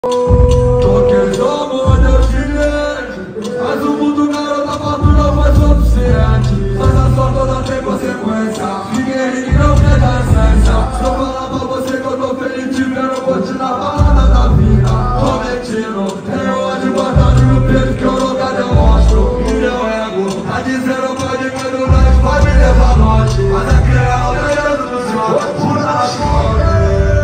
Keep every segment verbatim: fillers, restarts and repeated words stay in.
Qualquer amor Deus te dê, mas o mundo garota fortuna faz o suficiente. Faz a sua toda tem consequência. Ninguém rico não quer dar essência. Se eu falar pra você que eu tô feliz te vendo, eu vou te na balada da vida. Tô mentindo, tenho ódio guardado no peito que eu nunca demonstro. E meu ego tá dizendo pode ver no nós, vai me levar longe. Mas aqui é a aldeia dos olhos, puta na fome.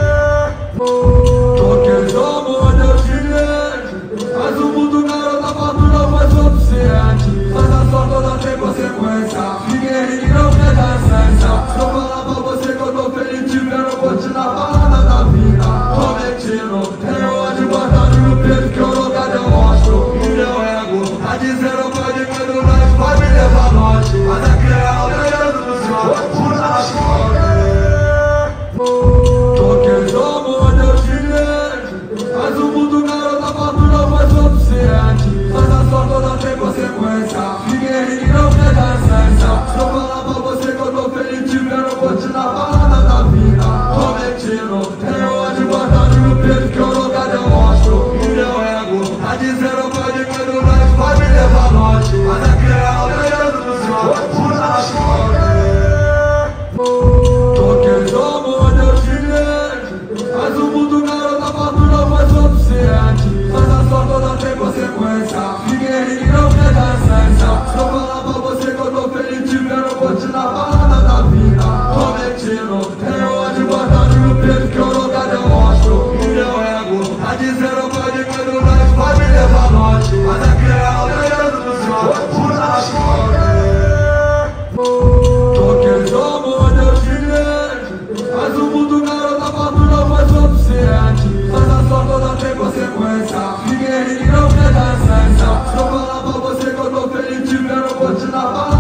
Qualquer amor Deus te dê, mas o mundo garota fortuna faz o suficiente. Faz a sua toda tem consequência. Ninguém rico não quer dar essência. Se eu falar pra você que eu tô feliz te vendo, eu vou te na balada da vida. Tô mentindo, tenho ódio guardado no peito que eu nunca demonstro. E meu ego tá dizendo pode ver no nós, vai me levar longe. Mas aqui é a aldeia dos olhos, puta na fome. Qualquer amor Deus te dê, mas o mundo garota fortuna faz o suficiente. Faz a sua toda tem consequência. Ninguém rico não quer dar essência. Se eu falar pra você que eu tô feliz te vendo, eu vou te na balada da vida. Tô mentindo, tenho ódio guardado no peito que eu nunca demonstro. E meu ego tá dizendo pode ver no nós, vai me levar longe. Mas aqui é a aldeia dos olhos, puta na fome. Qualquer amor Deus te dê, mas o mundo garota fortuna faz o suficiente. Faz a sua toda tem consequência. Ninguém rico não quer dar essência. Se eu falar pra você que eu tô feliz te vendo, eu vou te na balada da vida. Tô mentindo, tenho ódio guardado no peito que eu nunca demonstro. E meu ego tá dizendo pode ver no nós, vai me levar longe. Mas aqui é a aldeia dos olhos, puta na fome. Qualquer amor Deus te dê, mas o mundo garota fortuna faz o suficiente. Faz a sua toda tem consequência. Ninguém rico não quer dar essência. Se eu falar pra você que eu tô feliz te vendo, eu vou te na balada.